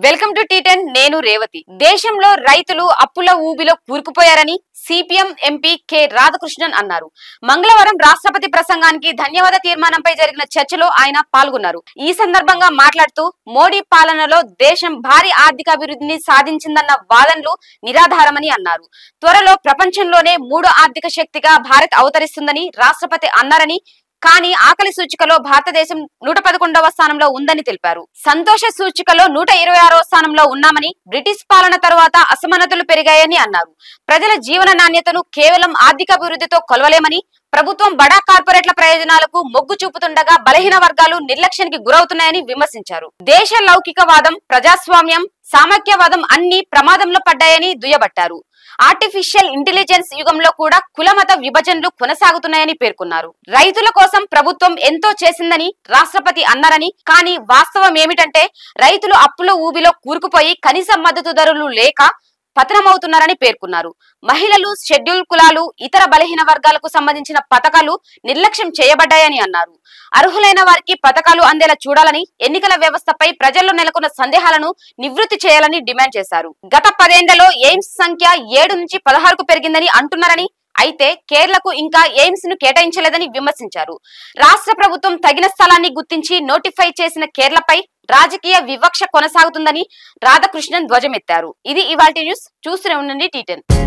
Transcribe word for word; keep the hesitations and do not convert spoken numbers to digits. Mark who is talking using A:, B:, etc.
A: Welcome to tea ten. నేను రేవతి. దేశంలో రైతులు అప్పుల ఊబిలో కూరుకుపోయారని సిపిఎం ఎంపీ కె రాధాకృష్ణన్ అన్నారు. మంగళవారం రాష్ట్రపతి ప్రసంగానికి ధన్యవాద తీర్మానంపై జరిగిన చర్చలో ఆయన పాల్గొన్నారు. ఈ సందర్భంగా మాట్లాడుతూ మోడీ పాలనలో దేశం భారీ ఆర్థిక అభివృద్ధిని సాధించిందన్న వాదనలు నిరాధారమని అన్నారు. త్వరలో ప్రపంచంలోనే మూడో ఆర్థిక శక్తిగా భారత్ అవతరిస్తుందని రాష్ట్రపతి అన్నారని, కానీ ఆకలి సూచికలో భారతదేశం నూట పదకొండవ స్థానంలో ఉందని తెలిపారు. సంతోష సూచికలో నూట ఇరవై ఆరవ స్థానంలో ఉన్నామని, బ్రిటిష్ పాలన తరువాత అసమానతలు పెరిగాయని అన్నారు. ప్రజల జీవన నాణ్యతను కేవలం ఆర్థిక అభివృద్ధితో కొలవలేమని, ప్రభుత్వం బడా కార్పొరేట్ల ప్రయోజనాలకు మొగ్గు చూపుతుండగా బలహీన వర్గాలు నిర్లక్ష్యానికి గురవుతున్నాయని విమర్శించారు. దేశ లౌకికవాదం, ప్రజాస్వామ్యం, సామఖ్యవాదం అన్ని ప్రమాదంలో పడ్డాయని దుయ్యబట్టారు. ఆర్టిఫిషియల్ ఇంటెలిజెన్స్ యుగంలో కూడా కులమత విభజనలు కొనసాగుతున్నాయని పేర్కొన్నారు. రైతుల కోసం ప్రభుత్వం ఎంతో చేసిందని రాష్ట్రపతి అన్నారని, కానీ వాస్తవం ఏమిటంటే రైతులు అప్పుల ఊబిలో కూరుకుపోయి కనీస మద్దతు ధరలు లేక పతనమవుతున్నారని పేర్కొన్నారు. మహిళలు, షెడ్యూల్ కులాలు, ఇతర బలహీన వర్గాలకు సంబంధించిన పథకాలు నిర్లక్ష్యం చేయబడ్డాయని అన్నారు. అర్హులైన వారికి పథకాలు అందేలా చూడాలని, ఎన్నికల వ్యవస్థపై ప్రజల్లో నెలకొన్న సందేహాలను నివృత్తి చేయాలని డిమాండ్ చేశారు. గత పదేళ్లలో ఎయిమ్స్ సంఖ్య ఏడు నుంచి పదహారుకు పెరిగిందని అంటున్నారని, అయితే కేరళకు ఇంకా ఎయిమ్స్ ను కేటాయించలేదని విమర్శించారు. రాష్ట్ర ప్రభుత్వం తగిన స్థలాన్ని గుర్తించి నోటిఫై చేసిన కేరళపై రాజకీయ వివక్ష కొనసాగుతుందని రాధాకృష్ణన్ ధ్వజమెత్తారు. ఇది ఇవాల్టి న్యూస్. చూస్తూనే ఉండండి టీ టెన్.